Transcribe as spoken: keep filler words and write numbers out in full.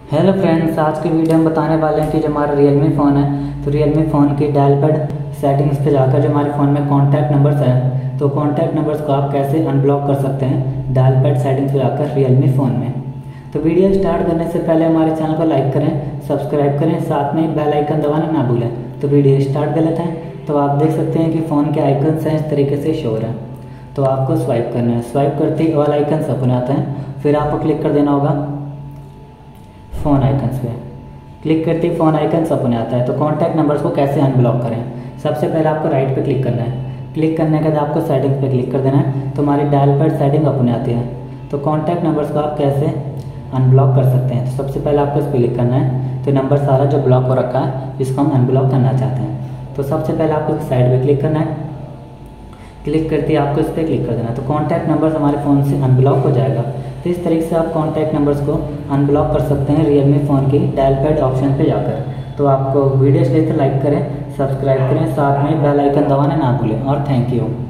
Hello friends, आज की video हम बताने वाले हैं कि जो हमारा रियलमी फ़ोन है तो रियलमी फ़ोन की डायल पैड सेटिंग्स पे जाकर जो हमारे फ़ोन में कॉन्टैक्ट नंबर्स हैं तो कॉन्टैक्ट नंबर्स को आप कैसे अनब्लॉक कर सकते हैं डायल पैड सेटिंग्स पे जाकर रियलमी फ़ोन में। तो वीडियो स्टार्ट करने से पहले हमारे चैनल को लाइक करें, सब्सक्राइब करें, साथ में बेल आइकन दबाना ना भूलें। तो वीडियो स्टार्ट कर लेते हैं। तो आप देख सकते हैं कि फ़ोन के आइकन्स हैं इस तरीके से शो हो रहे हैं। तो आपको स्वाइप करना है, स्वाइप करते ही ऑल आइकन्स अपने आते हैं, फिर आपको क्लिक कर देना होगा फ़ोन आइकन्स पे। क्लिक करते ही फ़ोन आइकन्स अपने आता है। तो कॉन्टैक्ट नंबर्स को कैसे अनब्लॉक करें, सबसे पहले आपको राइट पे क्लिक करना है। क्लिक करने के बाद आपको सेटिंग्स पे क्लिक कर देना है। तो हमारी डायल पैड सेटिंग अपने आती है। तो कॉन्टैक्ट नंबर्स को आप कैसे अनब्लॉक कर सकते हैं, तो सबसे पहले आपको इस पर क्लिक करना है। तो नंबर सारा जो ब्लॉक हो रखा है जिसको हम अनब्लॉक करना चाहते हैं, तो सबसे पहले आपको साइड पर क्लिक करना है। क्लिक करते ही आपको इस पर क्लिक कर देना है। तो कॉन्टैक्ट नंबर्स हमारे फ़ोन से अनब्लॉक हो जाएगा। तो इस तरीके से आप कॉन्टैक्ट नंबर्स को अनब्लॉक कर सकते हैं रियलमी फ़ोन की डायल पैड ऑप्शन पे जाकर। तो आपको वीडियो अच्छी लगे तो लाइक करें, सब्सक्राइब करें, साथ में बेल आइकन दबाना ना भूलें। और थैंक यू।